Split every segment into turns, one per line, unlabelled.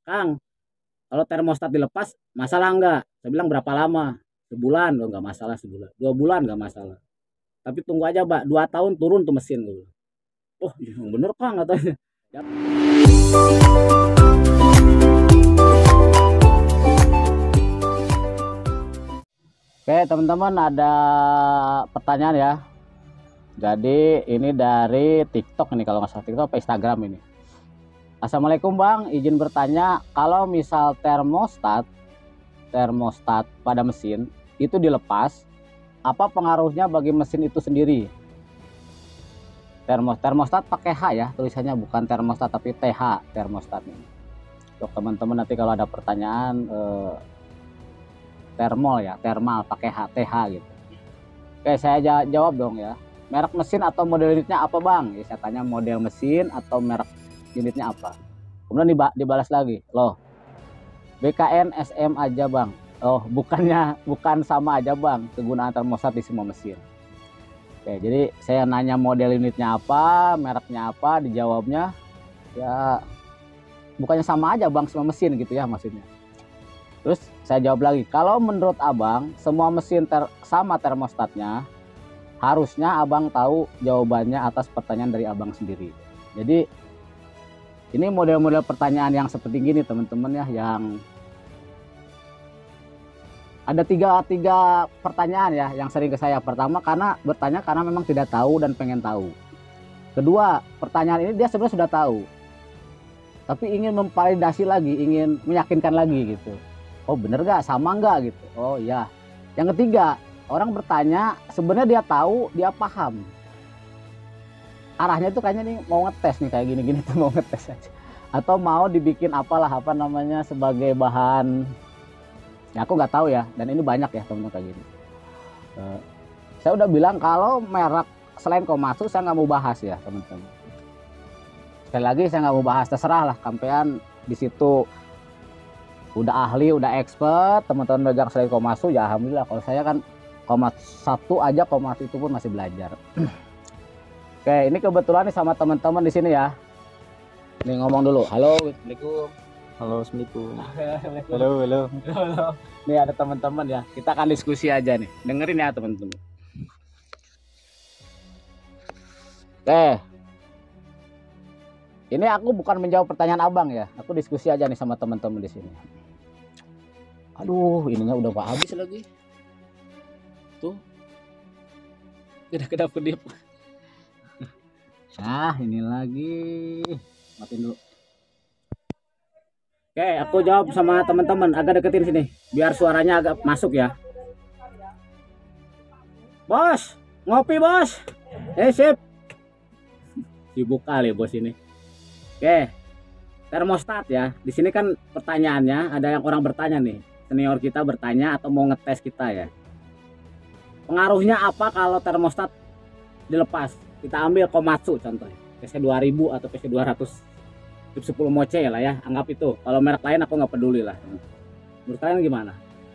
Kang, kalau termostat dilepas masalah enggak? Saya bilang berapa lama? Sebulan. Oh, enggak masalah sebulan. 2 bulan enggak masalah. Tapi tunggu aja, Pak. 2 tahun turun tuh mesin. Oh, iya, bener Kang katanya. Oke, teman-teman, ada pertanyaan ya. Jadi ini dari TikTok ini, kalau nggak salah TikTok apa Instagram ini. Assalamualaikum Bang, izin bertanya, kalau misal termostat pada mesin itu dilepas, apa pengaruhnya bagi mesin itu sendiri? Termostat pakai H ya, tulisannya bukan termostat tapi TH termostat ini. Untuk teman-teman nanti kalau ada pertanyaan termal pakai H, TH gitu. Oke, saya jawab dong ya. Merek mesin atau model unitnya apa Bang? Ya, saya tanya model mesin atau merek unitnya apa. Kemudian dibalas lagi, loh BKN SM aja Bang. Oh, bukan sama aja Bang kegunaan termostat di semua mesin. Oke, jadi saya nanya model unitnya apa, mereknya apa, dijawabnya ya bukannya sama aja Bang semua mesin gitu ya maksudnya. Terus saya jawab lagi, kalau menurut Abang semua mesin sama termostatnya, harusnya Abang tahu jawabannya atas pertanyaan dari Abang sendiri. Jadi ini model-model pertanyaan yang seperti gini teman-teman ya, yang ada tiga pertanyaan ya yang sering ke saya. Pertama, karena bertanya karena memang tidak tahu dan pengen tahu. Kedua, pertanyaan ini dia sebenarnya sudah tahu, tapi ingin memvalidasi lagi, ingin meyakinkan lagi gitu. Oh bener gak, sama nggak gitu. Oh iya. Yang ketiga, orang bertanya sebenarnya dia tahu, dia paham. Arahnya itu kayaknya nih mau ngetes nih, kayak gini-gini tuh mau ngetes aja. Atau mau dibikin apalah apa namanya sebagai bahan. Ya aku nggak tahu ya, dan ini banyak ya teman-teman kayak gini. Saya udah bilang kalau merek selain Komatsu saya nggak mau bahas ya teman-teman. Sekali lagi saya nggak mau bahas, terserah lah kampean di situ udah ahli, udah expert, teman-teman megang selain Komatsu ya alhamdulillah. Kalau saya kan Komatsu aja, Komatsu itu pun masih belajar. Oke, ini kebetulan nih sama teman-teman di sini ya. Nih ngomong dulu. Halo, Assalamualaikum.
Halo, Assalamualaikum.
Halo. Nih ada teman-teman ya. Kita akan diskusi aja nih. Dengerin ya teman-teman. Oke. Ini aku bukan menjawab pertanyaan Abang ya. Aku diskusi aja nih sama teman-teman di sini. Aduh, ininya udah gak habis lagi. Tuh. Kedap-kedip. Nah, ini lagi. Matiin dulu. Oke, aku jawab sama teman-teman, agak deketin sini biar suaranya agak masuk ya. Bos, ngopi bos. Sip. Sibuk kali bos ini. Oke, termostat ya. Di sini kan pertanyaannya ada yang orang bertanya nih, senior kita bertanya atau mau ngetes kita ya. Pengaruhnya apa kalau termostat dilepas? Kita ambil Komatsu contohnya, PC 2000 atau PC 200. 10 moce lah ya, anggap itu. Kalau merek lain aku nggak peduli lah. Menurut kalian gimana?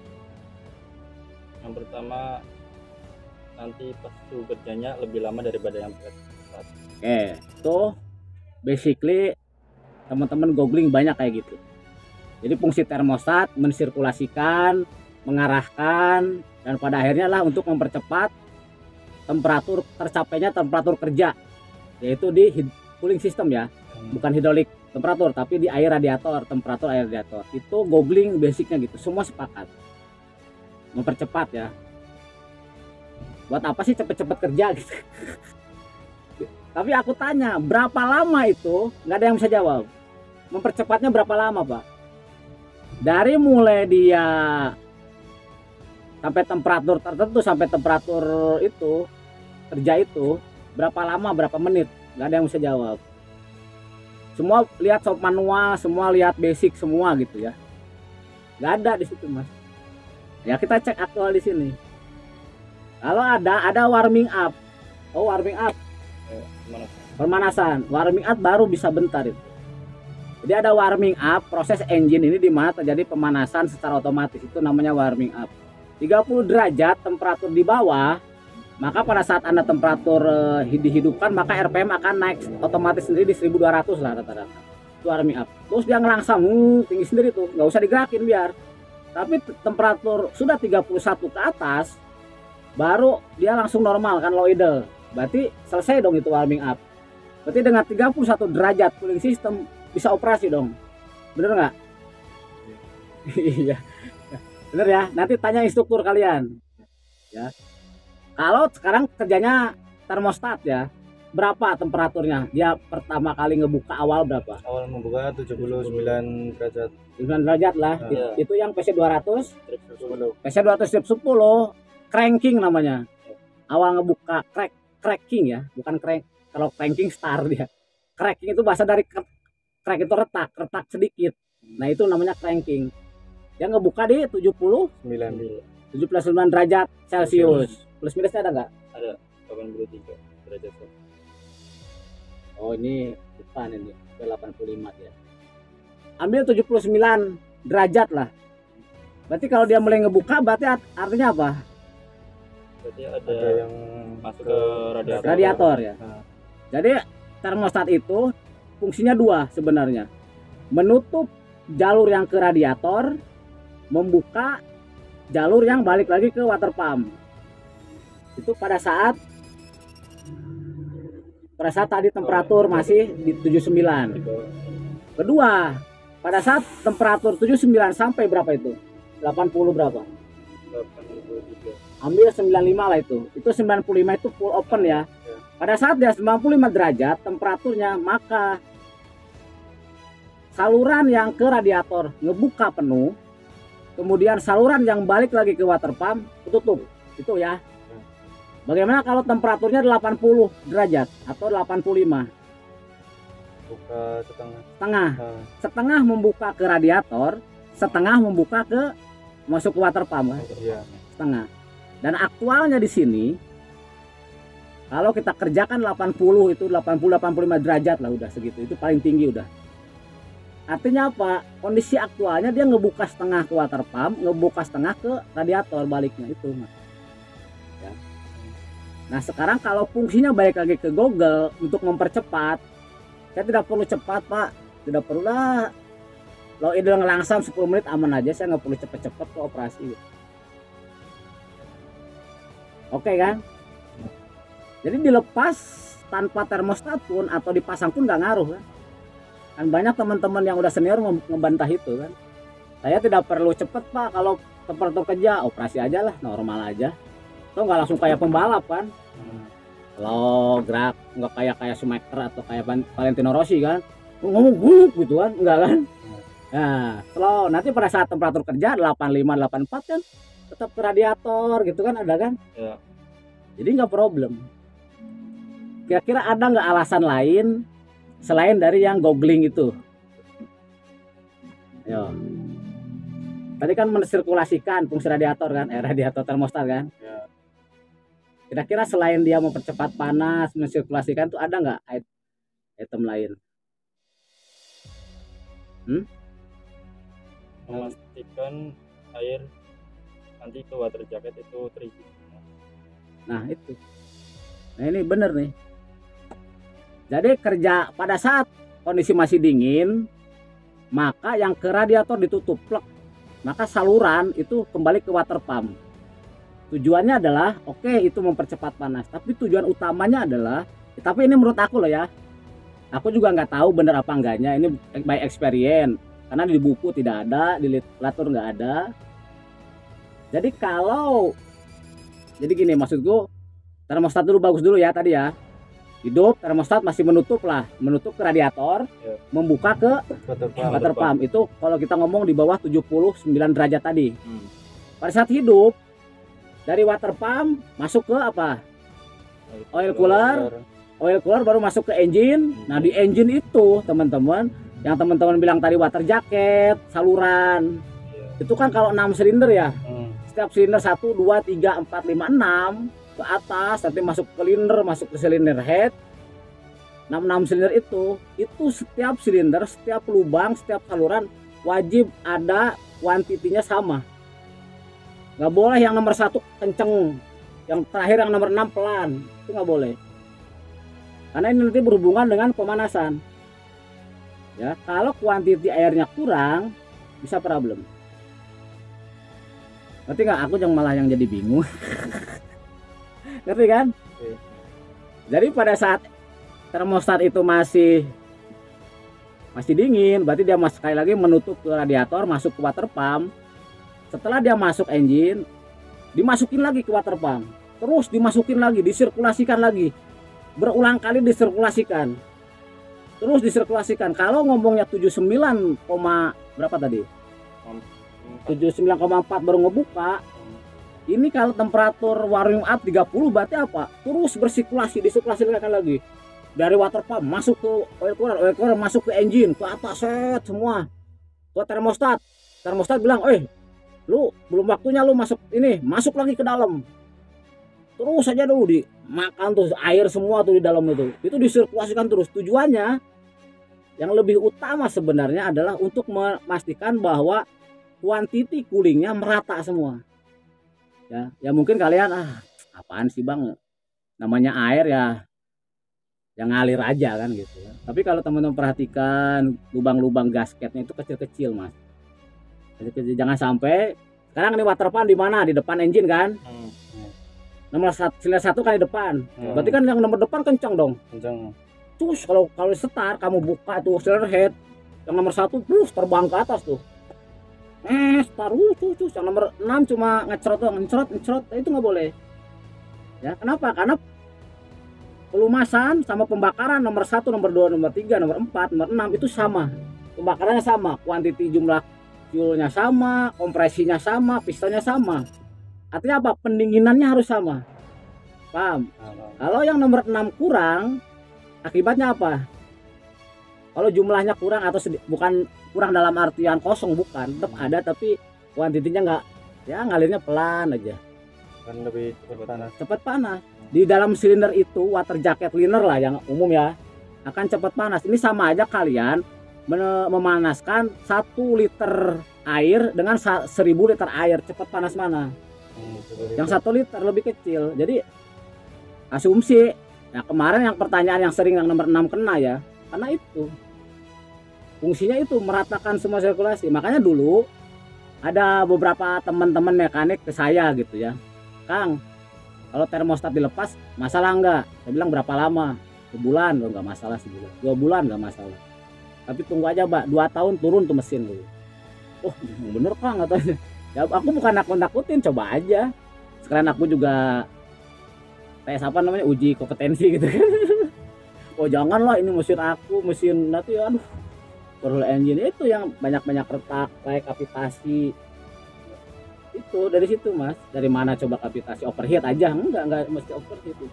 Yang pertama, nanti pas bekerjanya lebih lama daripada yang termostat.
Oke, itu basically teman-teman googling banyak kayak gitu. Jadi fungsi termostat mensirkulasikan, mengarahkan, dan pada akhirnya lah untuk mempercepat tercapainya temperatur kerja, yaitu di cooling system ya, bukan hidrolik temperatur tapi di air radiator, temperatur air radiator. Itu googling basicnya gitu, semua sepakat mempercepat ya. Buat apa sih cepet-cepet kerja gitu. Tapi aku tanya berapa lama itu, nggak ada yang bisa jawab. Mempercepatnya berapa lama Pak? Dari mulai dia sampai temperatur tertentu, sampai temperatur itu kerja itu berapa lama, berapa menit, nggak ada yang bisa jawab. Semua lihat shop manual, semua lihat basic semua gitu ya. Nggak ada di situ Mas. Ya kita cek aktual di sini. Kalau ada warming up. Oh warming up. Pemanasan. Warming up baru bisa bentar itu. Jadi ada warming up, proses engine ini di mana terjadi pemanasan secara otomatis, itu namanya warming up. 30 derajat temperatur di bawah, maka pada saat Anda temperatur dihidupkan, maka RPM akan naik otomatis sendiri di 1200 lah rata-rata. itu warming up. Terus dia ngelangsam tinggi sendiri tuh, nggak usah digerakin biar. Tapi temperatur sudah 31 ke atas, baru dia langsung normal kan, low idle. Berarti selesai dong itu warming up. Berarti dengan 31 derajat cooling system bisa operasi dong. Bener nggak? Iya. Bener ya. Nanti tanya instruktur kalian. Ya. Kalau sekarang kerjanya termostat ya, berapa temperaturnya? Dia pertama kali ngebuka awal berapa?
Awal membuka 79 derajat.
9 derajat lah.
Iya.
Itu yang PC 200.
Strip 10.
PC 200 strip 10 cranking namanya. Awal ngebuka cracking ya, bukan crank. Kalau cranking star dia. Cracking itu bahasa dari crack itu retak sedikit. Nah, itu namanya cranking. Yang ngebuka di 79 derajat Celcius. Plus minusnya ada nggak?
Ada 83 derajat.
Oh, ini bukan ini. 85 ya. Ambil 79 derajat lah. Berarti kalau dia mulai ngebuka berarti artinya apa?
Berarti ada yang masuk ke radiator.
Radiator ya.
Nah.
Jadi termostat itu fungsinya dua sebenarnya. Menutup jalur yang ke radiator, membuka jalur yang balik lagi ke water pump. Itu pada saat tadi temperatur masih di 79. Kedua, pada saat temperatur 79 sampai berapa itu? 80 berapa?
83.
Ambil 95 lah itu. Itu 95 itu full open ya. Pada saat dia 95 derajat temperaturnya, maka saluran yang ke radiator ngebuka penuh, kemudian saluran yang balik lagi ke water pump tutup. Itu ya. Bagaimana kalau temperaturnya 80 derajat atau 85?
Buka setengah.
Setengah. Setengah membuka ke radiator, setengah membuka ke masuk ke water pump kan?
Iya.
Setengah. Dan aktualnya di sini kalau kita kerjakan 80 itu 80-85 derajat lah, udah segitu. Itu paling tinggi udah. Artinya apa? Kondisi aktualnya dia ngebuka setengah ke water pump, ngebuka setengah ke radiator baliknya itu. Ya. Nah, sekarang kalau fungsinya balik lagi ke Google untuk mempercepat, saya tidak perlu cepat, Pak. Tidak perlu lah. Lo idle ngelangsam 10 menit aman aja, saya nggak perlu cepet-cepet ke operasi. Oke kan? Jadi dilepas tanpa termostat pun atau dipasang pun nggak ngaruh kan? Kan banyak teman-teman yang udah senior ngebantah itu kan. Saya tidak perlu cepet, Pak, kalau temperatur kerja operasi aja lah, normal aja. Tuh nggak langsung kayak pembalap kan? Kalau gerak nggak kayak Schumacher atau kayak Valentino Rossi kan? Ngomong gitu kan? Enggak kan? Nah, kalau nanti pada saat temperatur kerja 85, 84 kan tetap ke radiator gitu kan, ada kan?
Ya.
Jadi nggak problem. Kira-kira ada nggak alasan lain selain dari yang googling itu? Yo. Tadi kan mensirkulasikan fungsi radiator kan, radiator termostat kan?
Ya.
Kira-kira selain dia mempercepat panas, mensirkulasikan tuh ada nggak item lain?
Memastikan air nanti ke water jacket itu terisi.
Nah itu. Nah ini bener nih. Jadi kerja pada saat kondisi masih dingin, maka yang ke radiator ditutup plek. Maka saluran itu kembali ke water pump. Tujuannya adalah oke, itu mempercepat panas. Tapi tujuan utamanya adalah, tapi ini menurut aku loh ya. Aku juga nggak tahu bener apa enggaknya. Ini by experience. Karena di buku tidak ada, di literatur nggak ada. Jadi jadi gini maksudku, termostat dulu bagus dulu ya tadi ya. Hidup termostat masih menutup ke radiator, ya. Membuka ke water pump. Itu kalau kita ngomong di bawah 79 derajat tadi. Pada saat hidup dari water pump masuk ke apa? Oil cooler baru masuk ke engine. Nah di engine itu teman-teman, yang teman-teman bilang tadi water jacket, saluran, itu kan kalau 6 silinder ya. Setiap silinder 1, 2, 3, 4, 5, 6 ke atas, nanti masuk ke silinder, masuk ke silinder head. 6 silinder itu setiap silinder, setiap lubang, setiap saluran wajib ada kuantitinya sama. Nggak boleh yang nomor 1 kenceng, yang terakhir yang nomor 6 pelan, itu nggak boleh. Karena ini nanti berhubungan dengan pemanasan. Ya, kalau kuantiti airnya kurang bisa problem. Ngerti nggak? Aku yang malah yang jadi bingung. Ngerti kan?
Oke.
Jadi pada saat termostat itu masih dingin, berarti dia sekali lagi menutup ke radiator, masuk ke water pump. Setelah dia masuk engine, dimasukin lagi ke water pump, terus dimasukin lagi, disirkulasikan lagi, berulang kali disirkulasikan, terus disirkulasikan. Kalau ngomongnya 79, berapa tadi? 79,4 baru ngebuka. Ini kalau temperatur warming up 30 berarti apa? Terus disirkulasikan lagi. Dari water pump masuk ke oil cooler masuk ke engine, ke atas set semua. Ke termostat. Termostat bilang, lu belum waktunya lu masuk lagi ke dalam. Terus aja dulu dimakan tuh air semua tuh di dalam itu. Itu disirkulasikan terus. Tujuannya yang lebih utama sebenarnya adalah untuk memastikan bahwa kuantiti coolingnya merata semua. Ya mungkin kalian apaan sih bang, namanya air ya yang ngalir aja kan gitu ya. Tapi kalau teman-teman perhatikan lubang-lubang gasketnya itu kecil-kecil mas, kecil-kecil. Jangan sampai sekarang ini water pump di mana, di depan engine kan, nomor silinder 1 kan di depan, berarti kan yang nomor depan kencang dong. Terus kalau start kamu buka tuh cylinder head yang nomor 1 terus terbang ke atas tuh. Taruh tuh yang nomor 6 cuma ngecerot itu nggak boleh. Ya, kenapa? Karena pelumasan sama pembakaran nomor 1, nomor 2, nomor 3, nomor 4, nomor 6 itu sama. Pembakarannya sama, kuantiti jumlah fuelnya sama, kompresinya sama, pistonnya sama. Artinya apa? Pendinginannya harus sama. Paham? Kalau yang nomor 6 kurang, akibatnya apa? Kalau jumlahnya kurang atau bukan kurang dalam artian kosong, bukan, tetap ada tapi kuantitinya nggak, ya ngalirnya pelan aja.
Kan lebih
Cepat panas. Di dalam silinder itu water jacket cleaner lah yang umum ya, akan cepat panas. Ini sama aja kalian memanaskan 1 liter air dengan 1000 liter air. Cepat panas mana? Yang 1 liter lebih kecil. Jadi asumsi ya, kemarin yang pertanyaan yang sering yang nomor 6 kena ya, karena itu fungsinya itu meratakan semua sirkulasi. Makanya dulu ada beberapa teman-teman mekanik ke saya gitu ya, Kang, kalau termostat dilepas masalah enggak? Saya bilang berapa lama? Sebulan, enggak masalah. Sebulan, 2 bulan enggak masalah. Tapi tunggu aja Mbak, 2 tahun turun tuh mesin dulu. Oh bener Kang katanya. Ya aku bukan nakut-nakutin, coba aja. Sekarang aku juga tes uji kompetensi gitu kan. Oh janganlah ini mesin aku, mesin nanti aduh perlu engine itu yang banyak-banyak retak, kayak kapitasi. Itu dari situ mas, dari mana coba kapitasi? Overheat aja? Enggak mesti overheat itu.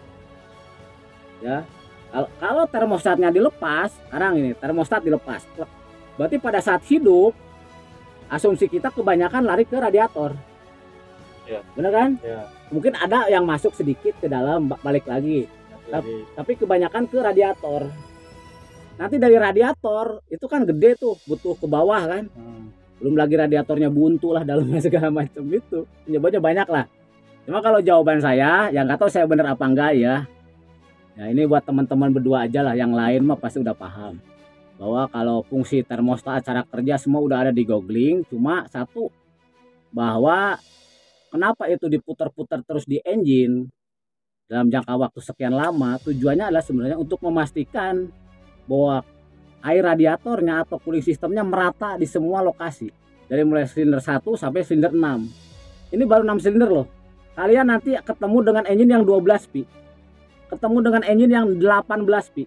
Ya, kalau termostatnya dilepas, sekarang ini termostat dilepas, berarti pada saat hidup asumsi kita kebanyakan lari ke radiator.
Ya.
Bener kan?
Ya.
Mungkin ada yang masuk sedikit ke dalam, balik lagi. Tapi kebanyakan ke radiator. Nanti dari radiator itu kan gede tuh, butuh ke bawah kan. Belum lagi radiatornya buntu lah dalamnya segala macam itu. Penyebabnya banyak lah. Cuma kalau jawaban saya, yang nggak tahu saya bener apa enggak ya. Ya ini buat teman-teman berdua aja lah, yang lain mah pasti udah paham. Bahwa kalau fungsi termostat, cara kerja semua udah ada di googling. Cuma satu, bahwa kenapa itu diputar-putar terus di engine dalam jangka waktu sekian lama, tujuannya adalah sebenarnya untuk memastikan bahwa air radiatornya atau cooling sistemnya merata di semua lokasi, dari mulai silinder 1 sampai silinder 6. Ini baru 6 silinder loh. Kalian nanti ketemu dengan engine yang 12 pi, ketemu dengan engine yang 18 pi,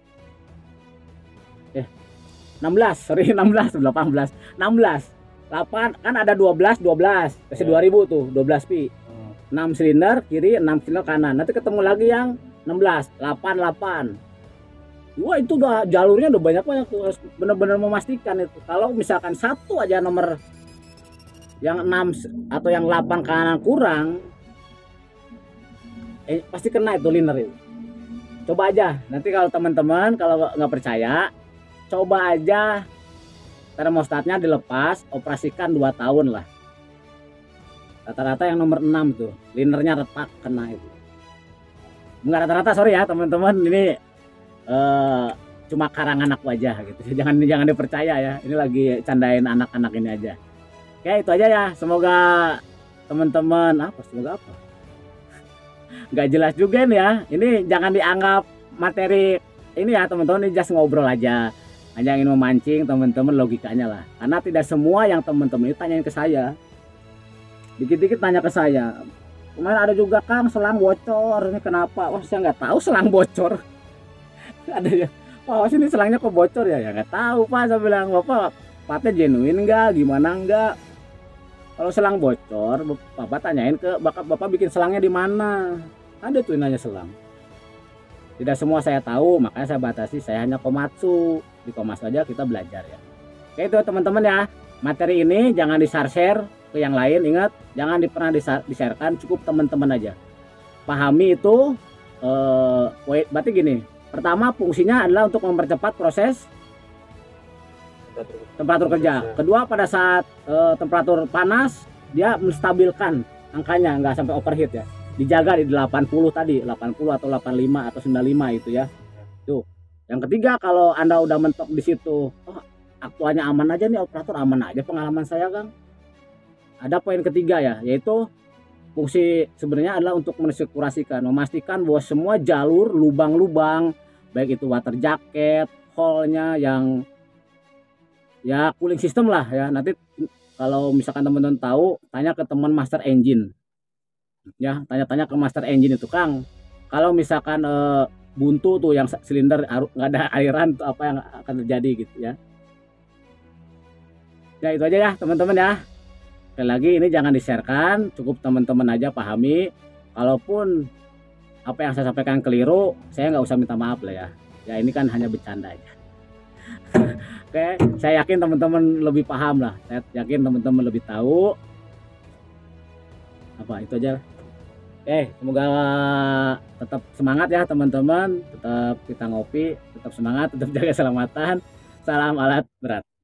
16 8 kan ada 12 kasih 2000 tuh 12 pi. 6 silinder kiri, 6 silinder kanan. Nanti ketemu lagi yang 16 8. Wah itu udah jalurnya udah banyak tuh, harus benar-benar memastikan itu. Kalau misalkan satu aja nomor yang 6 atau yang 8 kanan kurang, pasti kena itu liner itu. Coba aja nanti kalau teman-teman kalau nggak percaya, coba aja termostatnya dilepas, operasikan 2 tahun lah. Rata-rata yang nomor 6 tuh linernya retak, kena itu. Enggak rata-rata, sorry ya teman-teman, ini cuma karangan aku aja gitu. Jangan jangan dipercaya ya. Ini lagi candain anak-anak ini aja. Oke, itu aja ya. Semoga teman-teman semoga apa? Nggak jelas juga nih ya. Ini jangan dianggap materi ini ya teman-teman, ini just ngobrol aja. Hanya ingin memancing teman-teman logikanya lah. Karena tidak semua yang teman-teman itu tanyain ke saya. Dikit-dikit tanya ke saya. Kemarin ada juga Kang selang bocor. Ini kenapa? Wah, saya nggak tahu selang bocor. Ada ya. Wah, sini selangnya kok bocor ya? Ya nggak tahu Pak. Saya bilang, Bapak patnya genuine nggak? Gimana nggak? Kalau selang bocor, Bapak tanyain ke Bapak bikin selangnya di mana? Ada tuh nanya selang. Tidak semua saya tahu, makanya saya batasi. Saya hanya Komatsu. Di Komatsu aja kita belajar ya. Oke itu teman-teman ya. Materi ini jangan di-share ke yang lain. Ingat, jangan pernah di-sharekan. Cukup teman-teman aja. Pahami itu. Berarti gini. Pertama fungsinya adalah untuk mempercepat proses temperatur kerja. Kedua pada saat temperatur panas dia menstabilkan angkanya nggak sampai overheat ya. Dijaga di 80 tadi, 80 atau 85 atau 95 itu ya. Tuh. Yang ketiga kalau Anda udah mentok di situ, aktualnya aman aja nih, operator aman aja pengalaman saya Kang. Ada poin ketiga ya, yaitu fungsi sebenarnya adalah untuk mensirkulasikan, memastikan bahwa semua jalur lubang-lubang baik itu water jacket, hole-nya yang ya cooling system lah ya. Nanti kalau misalkan teman-teman tahu, tanya ke teman master engine. Ya, tanya-tanya ke master engine itu Kang. Kalau misalkan buntu tuh yang silinder nggak ada airan tuh apa yang akan terjadi gitu ya. Ya itu aja ya teman-teman ya. Sekali lagi ini jangan di-sharekan, cukup teman-teman aja pahami. Kalaupun apa yang saya sampaikan keliru, saya nggak usah minta maaf lah ya. Ya ini kan hanya bercanda aja. Oke, saya yakin teman-teman lebih paham lah. Saya yakin teman-teman lebih tahu. Apa itu aja. Oke, semoga tetap semangat ya teman-teman. Tetap kita ngopi, tetap semangat, tetap jaga keselamatan. Salam alat berat.